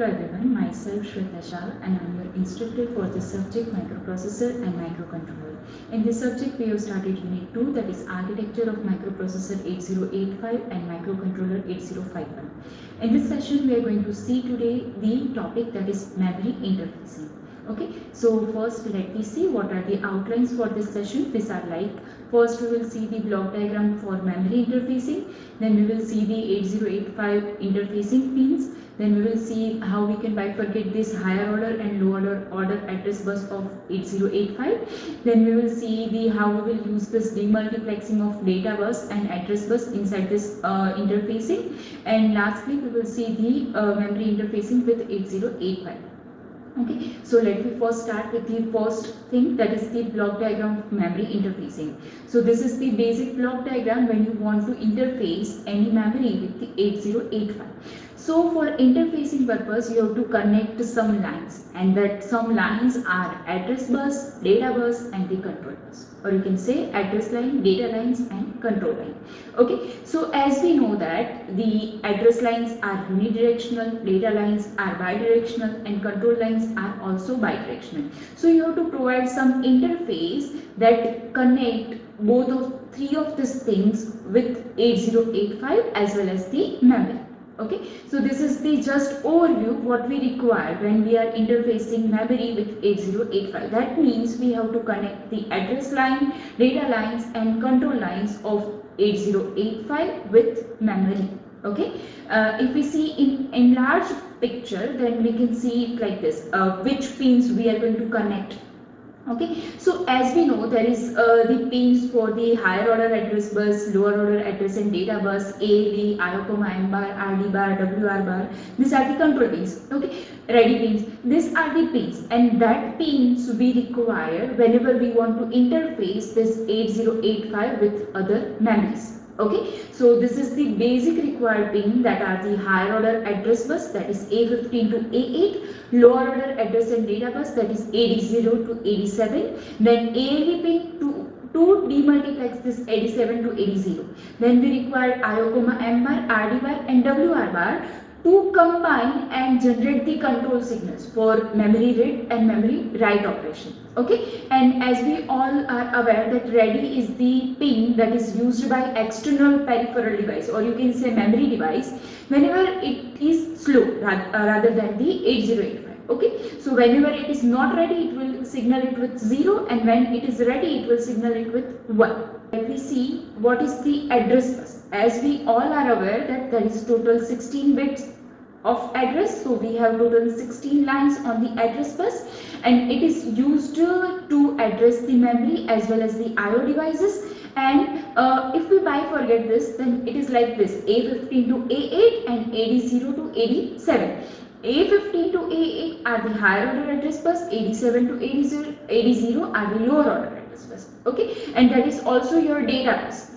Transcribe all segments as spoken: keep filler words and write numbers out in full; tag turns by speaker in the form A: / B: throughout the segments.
A: Hello everyone, myself Shweta Shah and I am your instructor for the subject microprocessor and microcontroller. In this subject we have started unit two, that is architecture of microprocessor eight zero eight five and microcontroller eight zero five one. In this session we are going to see today the topic that is memory interfacing. Okay, so first let me see what are the outlines for this session. These are like, first we will see the block diagram for memory interfacing, then we will see the eight zero eight five interfacing pins, then we will see how we can bifurcate this higher order and lower order address bus of eight zero eight five. Then we will see the how we will use this demultiplexing of data bus and address bus inside this uh, interfacing, and lastly we will see the uh, memory interfacing with eight zero eight five. Okay, so let me first start with the first thing, that is the block diagram of memory interfacing. So this is the basic block diagram when you want to interface any memory with the eight zero eight five. So for interfacing purpose you have to connect some lines, and that some lines are address bus, data bus and the control bus, or you can say address line, data lines and control line. Okay, so as we know that the address lines are unidirectional, data lines are bidirectional and control lines are also bidirectional. So you have to provide some interface that connect both of three of these things with eight zero eight five as well as the memory. Okay, so this is the just overview what we require when we are interfacing memory with eight zero eight five. That means we have to connect the address line, data lines and control lines of eight zero eight five with memory. Okay, uh, if we see in enlarged picture, then we can see it like this, uh, which pins we are going to connect. Okay, so as we know, there is uh, the pins for the higher order address bus, lower order address and data bus, A, B, I O, M bar, R D bar, W R bar. These are the control pins. Okay, ready pins. These are the pins, and that pins we require whenever we want to interface this eight zero eight five with other memories. Okay, so this is the basic required pin, that are the higher order address bus, that is A fifteen to A eight, lower order address and data bus, that is A D zero to A D seven, then A L E pin to to demultiplex this A D seven to A D zero. Then we require I O, M bar, R D bar and W R bar to combine and generate the control signals for memory read and memory write operation. Okay, and as we all are aware that ready is the pin that is used by external peripheral device, or you can say memory device, whenever it is slow rather than the eight zero eight five. Okay, so whenever it is not ready it will signal it with zero, and when it is ready it will signal it with one. Let me see what is the address bus. As we all are aware that there is total sixteen bits of address, so we have total sixteen lines on the address bus, and it is used to address the memory as well as the I O devices. And uh, if we bifurcate this, then it is like this: A fifteen to A eight and A D zero to A D seven. A fifteen to A eight are the higher order address bus, A D seven to A D zero are the lower order address bus. Okay, and that is also your data bus.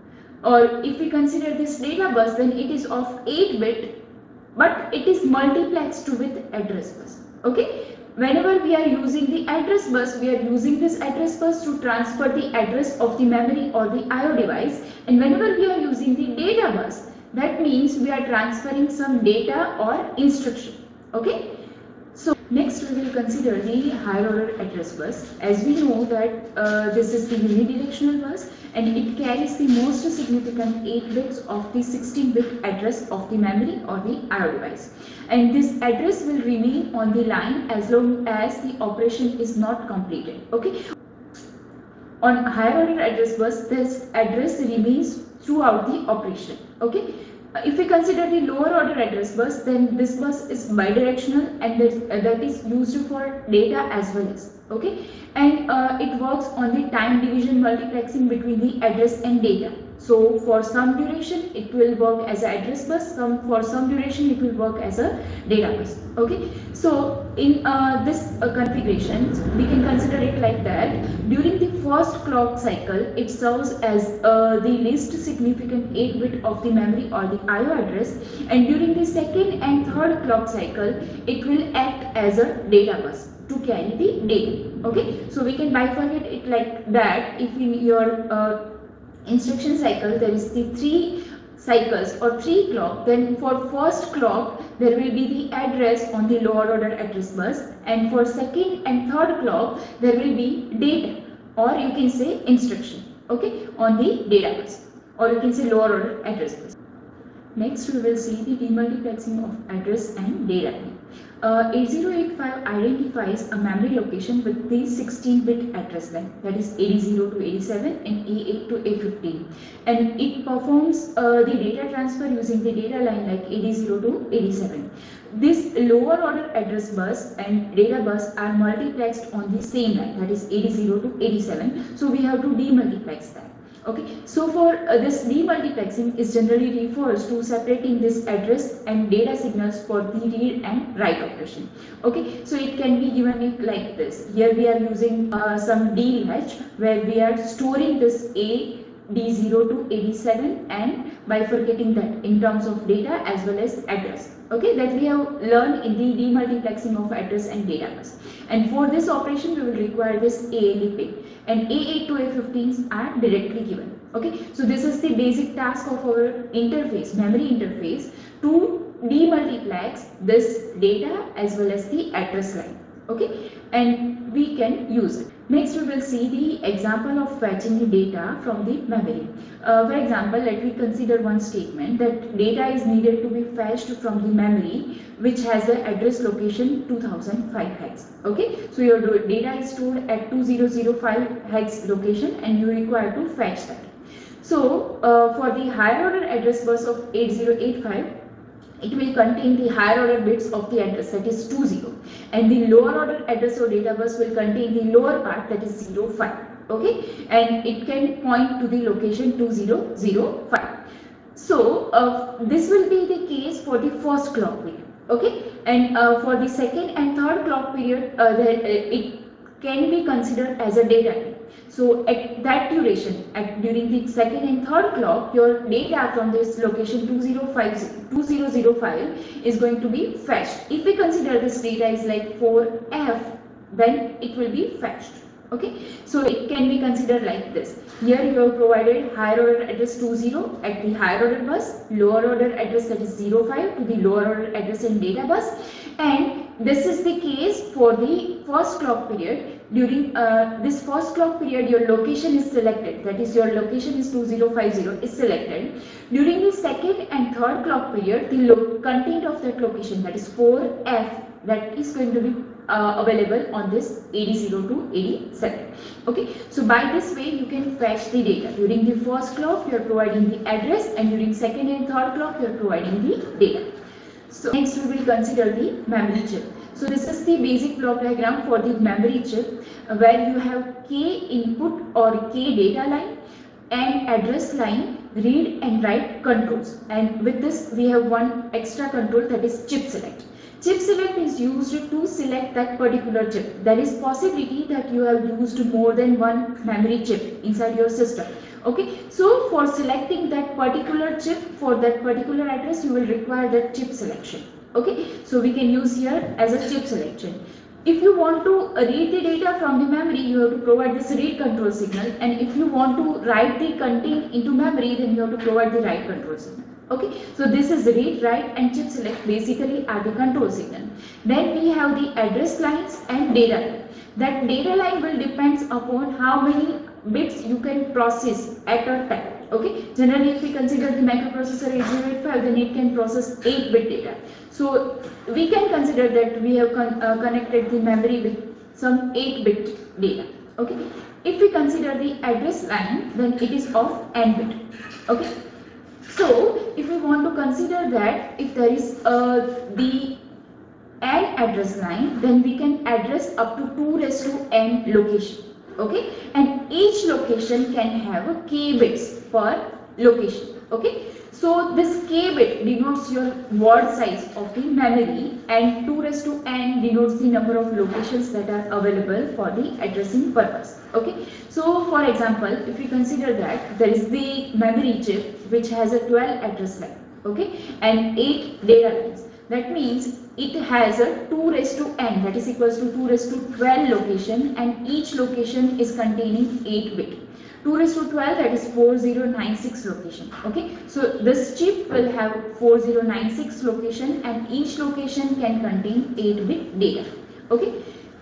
A: Or if we consider this data bus, then it is of eight bit, but it is multiplexed with address bus. Okay, whenever we are using the address bus, we are using this address bus to transfer the address of the memory or the I O device, and whenever we are using the data bus, that means we are transferring some data or instruction. Okay, so next we will consider the higher order address bus. As we know that uh, this is the unidirectional bus, and it carries the most significant eight bits of the sixteen bit address of the memory or the I O device, and this address will remain on the line as long as the operation is not completed. Okay, on higher order address bus, this address remains throughout the operation. Okay, if we consider the lower order address bus, then this bus is bidirectional, and this, uh, that is used for data as well as. Okay, and uh, it works on the time division multiplexing between the address and data. So for some duration it will work as an address bus, some for some duration it will work as a data bus. Okay, so in uh, this uh, configuration we can consider it like that: during the first clock cycle it serves as uh, the least significant eight bit of the memory or the I O address, and during the second and third clock cycle it will act as a data bus to carry the data. Okay, so we can bifurcate it like that. If in your uh, instruction cycle there is the three cycles or three clock, then for first clock there will be the address on the lower order address bus, and for second and third clock there will be data, or you can say instruction, okay, on the data bus, or you can say lower order address bus. Next we will see the demultiplexing of address and data. Uh, eight zero eight five identifies a memory location with the sixteen bit address line, that is A D zero to A D seven and A eight to A fifteen, and it performs uh, the data transfer using the data line like A D zero to A D seven. This lower order address bus and data bus are multiplexed on the same line, that is A D zero to A D seven, so we have to demultiplex that. Okay, so for uh, this demultiplexing is generally refers to separating this address and data signals for the read and write operation. Okay, so it can be given it like this. Here we are using uh, some D latch where we are storing this A D zero to A D seven and bifurcating that in terms of data as well as address. Okay, that we have learned in the demultiplexing of address and data bus. And for this operation we will require this A L E pin, and A eight to A fifteens are directly given. Okay, so this is the basic task of our interface, memory interface, to demultiplex this data as well as the address line. Okay, and we can use it. Next we will see the example of fetching the data from the memory. Uh, for example, let me consider one statement that data is needed to be fetched from the memory which has the address location two thousand five hex. Okay, so your data is stored at two thousand five hex location and you require to fetch that. So uh, for the higher order address bus of eight zero eight five, it will contain the higher order bits of the address, that is two zero, and the lower order address or data bus will contain the lower part, that is zero five. Okay, and it can point to the location two thousand five. So uh, this will be the case for the first clock period. Okay, and uh, for the second and third clock period, uh, the, uh, it can be considered as a data type. So at that duration, at during the second and third clock, your data from this location two thousand five is going to be fetched. If we consider this data is like four F, then it will be fetched. Okay, so it can be considered like this. Here you have provided higher order address two zero at the higher order bus, lower order address that is zero five to the lower order address and data bus, and this is the case for the first clock period. During uh, this first clock period, your location is selected, that is your location is two thousand fifty is selected. During the second and third clock period, the content of that location, that is four F, that is going to be Uh, available on this A D zero to A D seven. Okay, so by this way you can fetch the data. During the first clock you are providing the address, and during second and third clock you are providing the data. So next we will consider the memory chip. So this is the basic block diagram for the memory chip, uh, where you have K input or K data line and address line, read and write controls, and with this we have one extra control, that is chip select. Chip select is used to select that particular chip. There is possibility that you have used more than one memory chip inside your system. Okay, so for selecting that particular chip for that particular address, you will require that chip selection. Okay, so we can use here as a chip selection. If you want to read the data from the memory, you have to provide this read control signal, and if you want to write the content into memory, then you have to provide the write control signal. Okay, so this is read, write and chip select basically are the control signal. Then we have the address lines and data line. That data line will depends upon how many bits you can process at a time. Okay, generally if we consider the microprocessor eight zero eight five, then it can process eight bit data. So we can consider that we have con uh, connected the memory with some eight bit data. Okay, if we consider the address line, then it is of n bit. Okay, so if we want to consider that if there is uh, the n address line, then we can address up to two raised to n location. Okay, and each location can have a k bits per location. Okay, so this k bit denotes your word size of the memory, and two raised to n denotes the number of locations that are available for the addressing purpose. Okay, so for example, if we consider that there is the memory chip which has a twelve address line, okay, and eight data lines. That means it has a two raised to n, that is equals to two raised to twelve location, and each location is containing eight bit. two raised to twelve, that is four thousand ninety-six location. Okay, so this chip will have four thousand ninety-six location, and each location can contain eight bit data. Okay,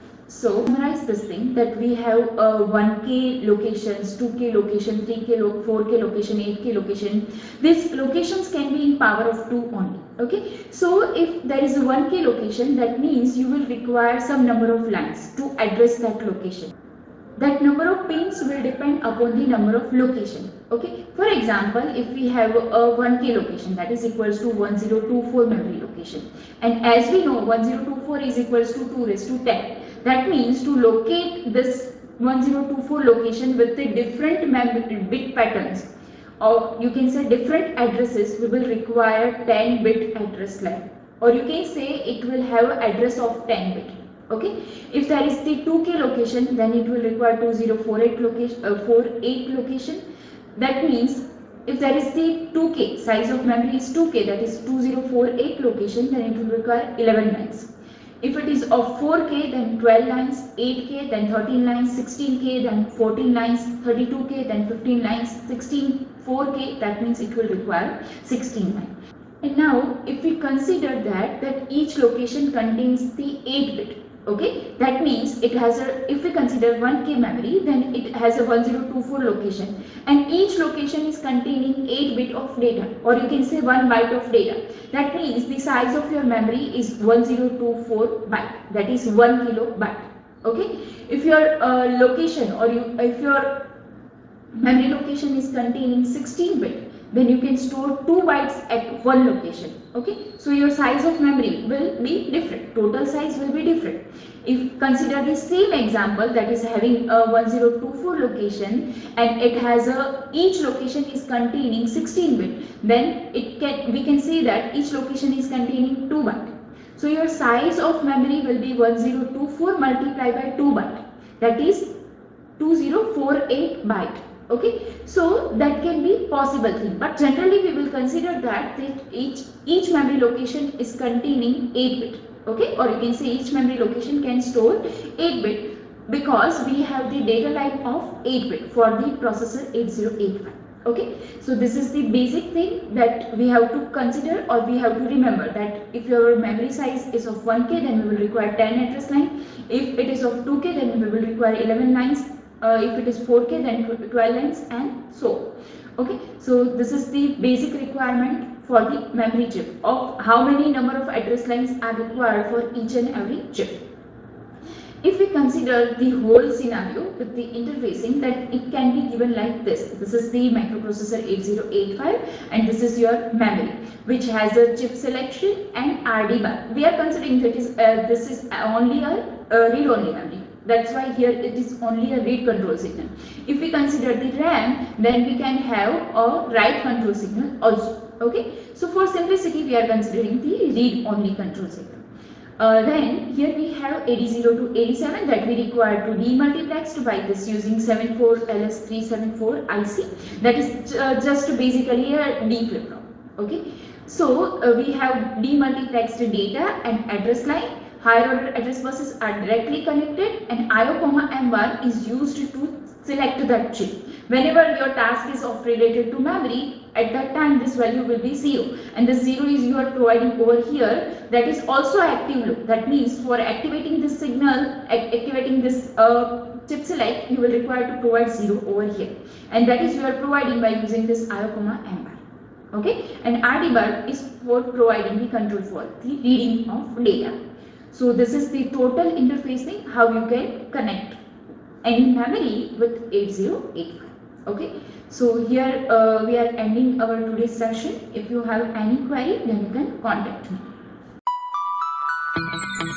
A: so summarize this thing that we have uh, one K locations, two K location, three K, lo four K location, eight K location. These locations can be in power of two only. Okay, so if there is a one K location, that means you will require some number of lines to address that location. That number of pins will depend upon the number of location. Okay, for example, if we have a one K location, that is equals to one thousand twenty-four memory location, and as we know one thousand twenty-four is equals to two raised to ten. That means to locate this one thousand twenty-four location with the different bit patterns, or you can say different addresses, we will require ten bit address line, or you can say it will have address of ten bit. Okay, if there is the two K location, then it will require two thousand forty-eight location, uh, forty-eight location. That means if there is the two K, size of memory is two K, that is two thousand forty-eight location, then it will require eleven lines. If it is of four K, then twelve lines, eight K, then thirteen lines, sixteen K, then fourteen lines, thirty-two K, then fifteen lines, sixteen, four K, that means it will require sixteen lines. And now if we consider that, that each location contains the eight bit. Okay, that means it has a, if we consider one K memory, then it has a one thousand twenty-four location, and each location is containing eight bit of data, or you can say one byte of data. That means the size of your memory is one thousand twenty-four byte, that is one kilobyte. Okay, if your uh, location, or you, if your memory location is containing sixteen bit, then you can store two bytes at one location. Okay, so your size of memory will be different, total size will be different. If consider the same example, that is having a one thousand twenty-four location, and it has a, each location is containing sixteen bit, then it can, we can say that each location is containing two byte. So your size of memory will be one thousand twenty-four multiplied by two byte, that is two thousand forty-eight byte. Okay, so that can be possible thing, but generally we will consider that, that each each memory location is containing eight bit. Okay, or you can say each memory location can store eight bit, because we have the data line of eight bit for the processor eight zero eight five. Okay, so this is the basic thing that we have to consider, or we have to remember, that if your memory size is of one K, then we will require ten address line. If it is of two K, then we will require eleven lines. Uh, if it is four K, then twelve lines, and so on. Okay, so this is the basic requirement for the memory chip, of how many number of address lines are required for each and every chip. If we consider the whole scenario with the interfacing, then it can be given like this. This is the microprocessor eight zero eight five, and this is your memory, which has a chip selection and R D bar. We are considering that is uh, this is only a uh, read-only memory. That's why here it is only a read control signal. If we consider the RAM, then we can have a write control signal also. Okay, so for simplicity, we are considering the read only control signal. Uh, then here we have A D zero to A D seven that we require to demultiplexed by this using seventy-four L S three seventy-four I C. That is uh, just basically a D flip-flop. Okay, so uh, we have demultiplexed data and address line. Higher order address buses are directly connected, and I O comma M one is used to select that chip. Whenever your task is of related to memory, at that time this value will be zero, and the zero is you are providing over here. That is also active loop. That means for activating this signal, activating this uh, chip select, you will require to provide zero over here, and that is you are providing by using this I O comma M bar. Okay, and R D bar is for providing the control for the reading of data. So this is the total interfacing, how you can connect any memory with eight zero eight five. Okay, so here uh, we are ending our today's session. If you have any query, then you can contact me.